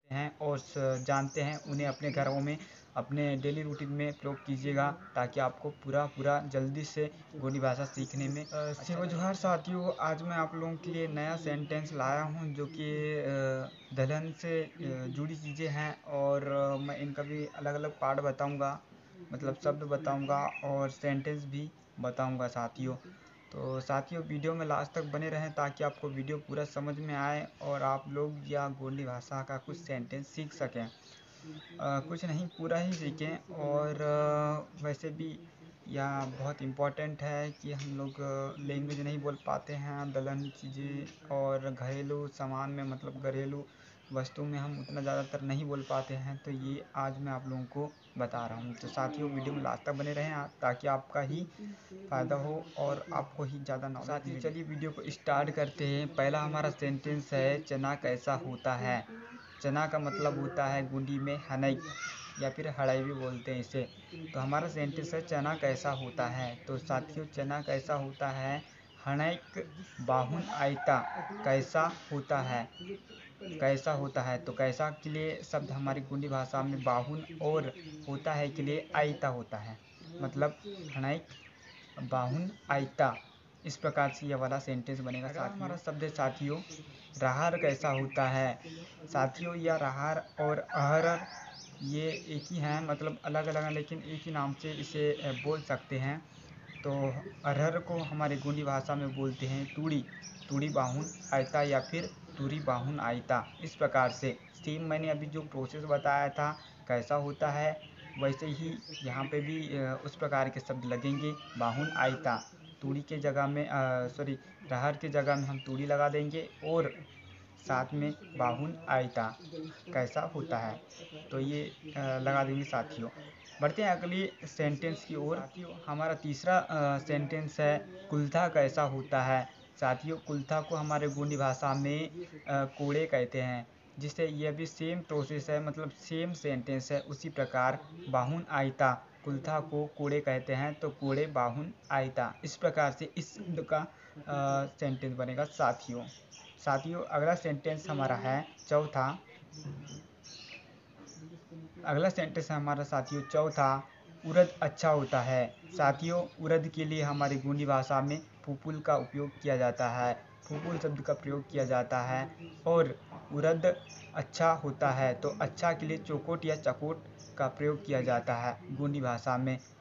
हैं और जानते हैं उन्हें अपने घरों में अपने डेली रूटीन में प्रयोग कीजिएगा ताकि आपको पूरा जल्दी से गोंडी भाषा सीखने में शिव जोहार साथियों। आज मैं आप लोगों के लिए नया सेंटेंस लाया हूं जो कि दलहन से जुड़ी चीज़ें हैं और मैं इनका भी अलग अलग पार्ट बताऊंगा, मतलब शब्द बताऊंगा और सेंटेंस भी बताऊंगा साथियों। तो साथियों वीडियो में लास्ट तक बने रहें ताकि आपको वीडियो पूरा समझ में आए और आप लोग या गोंडी भाषा का कुछ सेंटेंस सीख सकें। कुछ नहीं पूरा ही सीखें और वैसे भी यह बहुत इम्पोर्टेंट है कि हम लोग लैंग्वेज नहीं बोल पाते हैं, दलहन चीज़ें और घरेलू सामान में मतलब घरेलू वस्तु में हम उतना ज़्यादातर नहीं बोल पाते हैं, तो ये आज मैं आप लोगों को बता रहा हूँ। तो साथियों वीडियो में लास्ट तक बने रहें ताकि आपका ही फ़ायदा हो और आपको ही ज़्यादा नॉलेज। साथियों चलिए वीडियो को स्टार्ट करते हैं। पहला हमारा सेंटेंस है चना कैसा होता है। चना का मतलब होता है गोंडी में हनई या फिर हड़ई भी बोलते हैं इसे। तो हमारा सेंटेंस है चना कैसा होता है। तो साथियों चना कैसा होता है, हनैक बाहुन आयता कैसा होता है। कैसा होता है तो कैसा के लिए शब्द हमारी गोंडी भाषा में बाहुन और होता है के लिए आयता होता है, मतलब हनैक बाहुन आयता। इस प्रकार से यह वाला सेंटेंस बनेगा। साथ हमारा शब्द है साथियों राहर कैसा होता है। साथियों यह राहर और अरहर ये एक ही हैं, मतलब अलग अलग हैं लेकिन एक ही नाम से इसे बोल सकते हैं। तो अरहर को हमारे गोंडी भाषा में बोलते हैं तूड़ी, तूड़ी बाहुन आयता या फिर तूरी बाहुन आयता। इस प्रकार से सेम मैंने अभी जो प्रोसेस बताया था कैसा होता है वैसे ही यहाँ पे भी उस प्रकार के शब्द लगेंगे। बाहुन आयता तूड़ी के जगह में सॉरी राहर के जगह में हम तूड़ी लगा देंगे और साथ में बाहुन आयता कैसा होता है तो ये लगा देंगे साथियों। बढ़ते हैं अगली सेंटेंस की ओर। साथियों हमारा तीसरा सेंटेंस है कुल्था कैसा होता है। साथियों कुल्था को हमारे गोंडी भाषा में कोड़े कहते हैं, जिससे यह भी सेम प्रोसेस है, मतलब सेम सेंटेंस है। उसी प्रकार बाहुन आयता कुल्था को कोड़े कहते हैं, तो कोड़े बाहुन आयता। इस प्रकार से इस शब्द का सेंटेंस बनेगा साथियों। साथियों अगला सेंटेंस हमारा है चौथा। अगला सेंटेंस है हमारा साथियों चौथा उड़द अच्छा होता है। साथियों उड़द के लिए हमारी गोंडी भाषा में फूफुल का उपयोग किया जाता है, फूफुल शब्द का प्रयोग किया जाता है। और उड़द अच्छा होता है तो अच्छा के लिए चौकोट या चकोट का प्रयोग किया जाता है गोंडी भाषा में।